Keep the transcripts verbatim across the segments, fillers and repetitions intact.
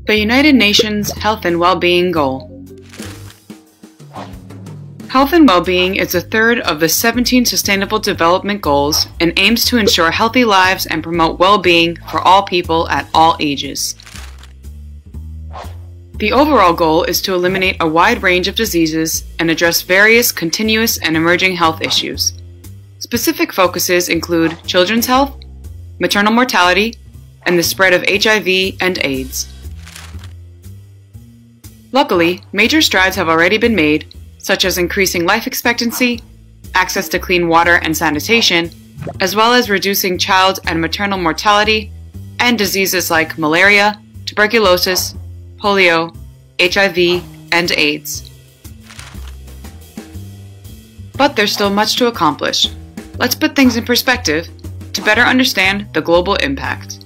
The United Nations Health and Wellbeing Goal. Health and well-being is the third of the seventeen Sustainable Development Goals and aims to ensure healthy lives and promote well-being for all people at all ages. The overall goal is to eliminate a wide range of diseases and address various continuous and emerging health issues. Specific focuses include children's health, maternal mortality, and the spread of H I V and AIDS. Luckily, major strides have already been made, such as increasing life expectancy, access to clean water and sanitation, as well as reducing child and maternal mortality and diseases like malaria, tuberculosis, polio, H I V, and AIDS. But there's still much to accomplish. Let's put things in perspective to better understand the global impact.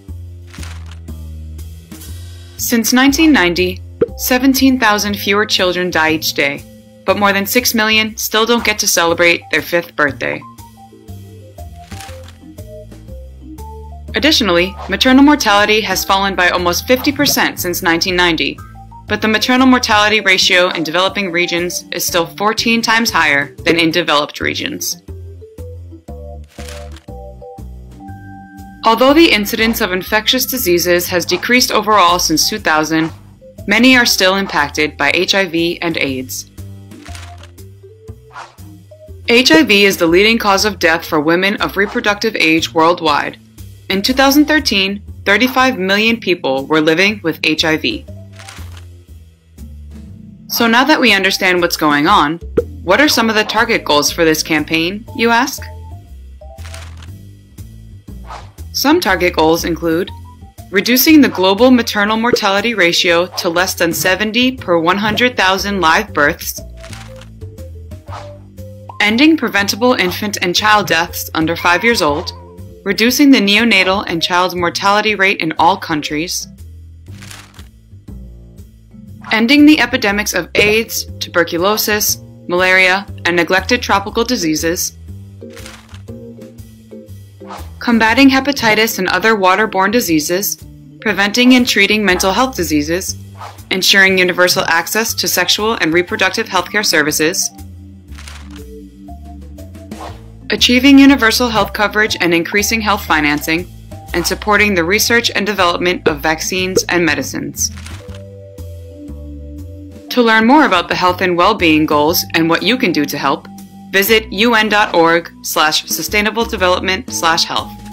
Since nineteen ninety, seventeen thousand fewer children die each day, but more than six million still don't get to celebrate their fifth birthday. Additionally, maternal mortality has fallen by almost fifty percent since nineteen ninety, but the maternal mortality ratio in developing regions is still fourteen times higher than in developed regions. Although the incidence of infectious diseases has decreased overall since two thousand, many are still impacted by H I V and AIDS. H I V is the leading cause of death for women of reproductive age worldwide. In two thousand thirteen, thirty-five million people were living with H I V. So now that we understand what's going on, what are some of the target goals for this campaign, you ask? Some target goals include reducing the global maternal mortality ratio to less than seventy per one hundred thousand live births, ending preventable infant and child deaths under five years old, reducing the neonatal and child mortality rate in all countries, ending the epidemics of AIDS, tuberculosis, malaria, and neglected tropical diseases, combating hepatitis and other waterborne diseases, preventing and treating mental health diseases, ensuring universal access to sexual and reproductive healthcare services, achieving universal health coverage and increasing health financing, and supporting the research and development of vaccines and medicines. To learn more about the health and well-being goals and what you can do to help, visit un dot org slash sustainable development slash health.